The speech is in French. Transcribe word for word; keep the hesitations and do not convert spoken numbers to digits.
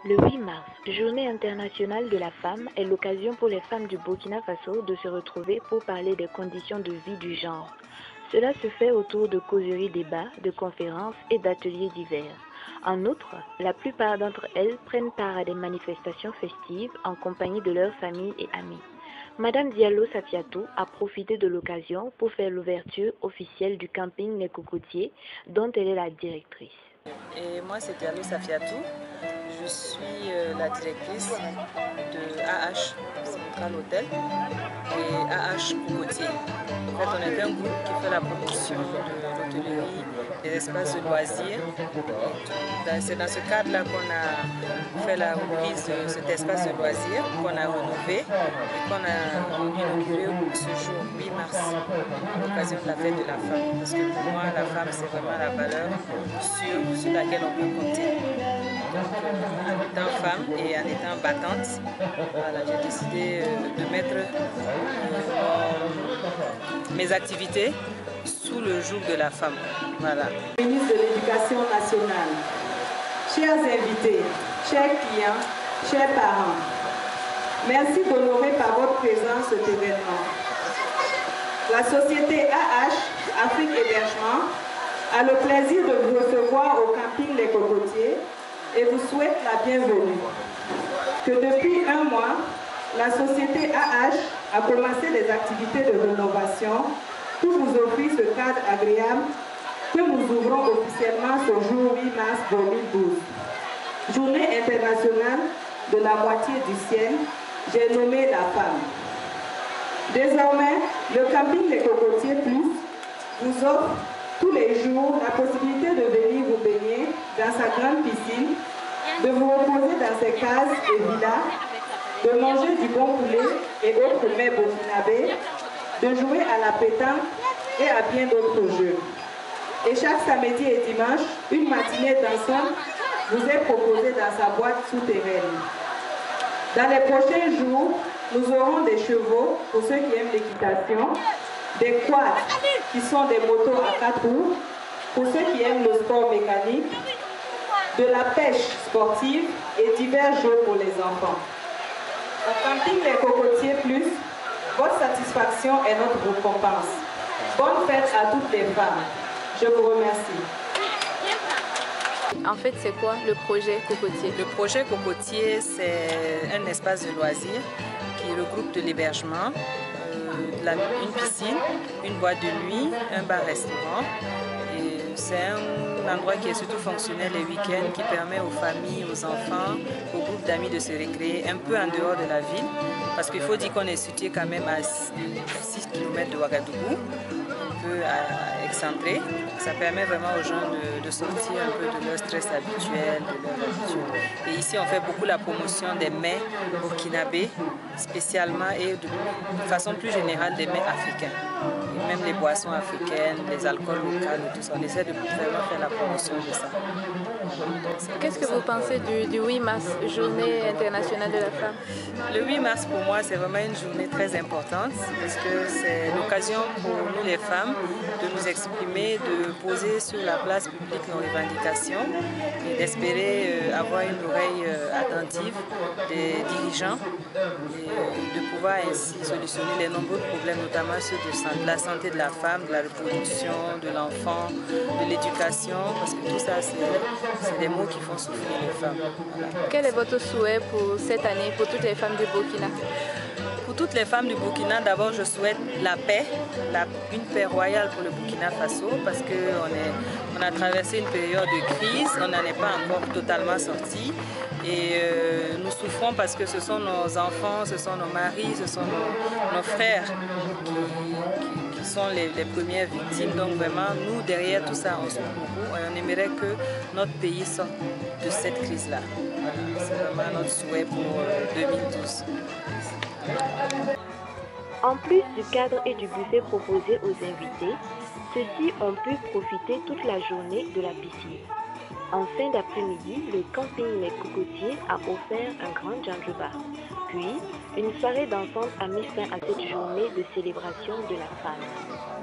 Le huit mars, Journée internationale de la femme, est l'occasion pour les femmes du Burkina Faso de se retrouver pour parler des conditions de vie du genre. Cela se fait autour de causeries débats, de conférences et d'ateliers divers. En outre, la plupart d'entre elles prennent part à des manifestations festives en compagnie de leurs familles et amis. Madame Diallo Safiatou a profité de l'occasion pour faire l'ouverture officielle du camping Les Cocotiers, dont elle est la directrice. Et moi, c'est Diallo Safiatou. Je suis euh, la directrice de A H Central Hôtel et A H Cocotier. En fait, on est un groupe qui fait la promotion de l'hôtellerie, des espaces de loisirs. C'est dans ce cadre-là qu'on a fait la reprise de cet espace de loisirs, qu'on a rénové et qu'on a inauguré ce jour huit mars, à l'occasion de la fête de la femme. Parce que pour moi, la femme, c'est vraiment la valeur sûre sur laquelle on peut compter. Donc, en étant femme et en étant battante, voilà, j'ai décidé de mettre euh, mes activités sous le joug de la femme. Voilà. Ministre de l'Éducation nationale, chers invités, chers clients, chers parents, merci d'honorer par votre présence cet événement. La société A H, Afrique Hébergement, a le plaisir de vous recevoir au camping Les Cocotiers et vous souhaite la bienvenue. Que depuis un mois, la société A H a commencé des activités de rénovation pour vous offrir ce cadre agréable que nous ouvrons officiellement ce jour huit mars deux mille douze. Journée internationale de la moitié du ciel, j'ai nommé la femme. Désormais, le camping Les Cocotiers Plus vous offre tous les jours la possibilité de venir vous baigner dans sa grande piscine, de vous reposer dans ses cases et villas, de manger du bon poulet et autres mets burkinabés, de jouer à la pétanque et à bien d'autres jeux. Et chaque samedi et dimanche, une matinée dansante vous est proposée dans sa boîte souterraine. Dans les prochains jours, nous aurons des chevaux pour ceux qui aiment l'équitation, des quads qui sont des motos à quatre roues pour ceux qui aiment le sport mécanique, de la pêche sportive et divers jeux pour les enfants. Au camping Les Cocotiers Plus, votre satisfaction est notre récompense. Bonne fête à toutes les femmes. Je vous remercie. En fait, c'est quoi le projet Cocotier? Le projet Cocotier, c'est un espace de loisirs qui regroupe de l'hébergement, euh, une piscine, une boîte de nuit, un bar-restaurant. C'est un endroit qui est surtout fonctionnel les week-ends, qui permet aux familles, aux enfants, aux groupes d'amis de se récréer un peu en dehors de la ville. Parce qu'il faut dire qu'on est situé quand même à six kilomètres de Ouagadougou, un peu excentré. Ça permet vraiment aux gens de, de sortir un peu de leur stress habituel, de leur habitude. Et ici, on fait beaucoup la promotion des mets burkinabés, spécialement et de, de façon plus générale des mets africains. Et même les boissons africaines, les alcools locaux et tout ça. On essaie de vraiment faire la promotion de ça. Qu'est-ce que vous pensez du, du huit mars, Journée internationale de la femme? Le huit mars, pour moi, c'est vraiment une journée très importante parce que c'est l'occasion pour nous les femmes de nous exprimer, de poser sur la place publique nos revendications et d'espérer euh, avoir une oreille euh, attentive des dirigeants et de pouvoir ainsi solutionner les nombreux problèmes, notamment ceux de la santé de la femme, de la reproduction, de l'enfant, de l'éducation, parce que tout ça, c'est des mots qui font souffrir les femmes. Voilà. Quel est votre souhait pour cette année, pour toutes les femmes du Burkina? Pour toutes les femmes du Burkina, d'abord je souhaite la paix, la, une paix royale pour le Burkina Faso parce qu'on on a traversé une période de crise, on n'en est pas encore totalement sorti et euh, nous souffrons parce que ce sont nos enfants, ce sont nos maris, ce sont nos, nos frères qui, qui, qui sont les, les premières victimes. Donc vraiment, nous derrière tout ça, on souffre beaucoup et on aimerait que notre pays sorte de cette crise-là. Voilà, c'est vraiment notre souhait pour euh, deux mille douze. En plus du cadre et du buffet proposés aux invités, ceux-ci ont pu profiter toute la journée de la piscine. En fin d'après-midi, le camping Les Cocotiers a offert un grand janjuba. Puis, une soirée dansante a mis fin à cette journée de célébration de la femme.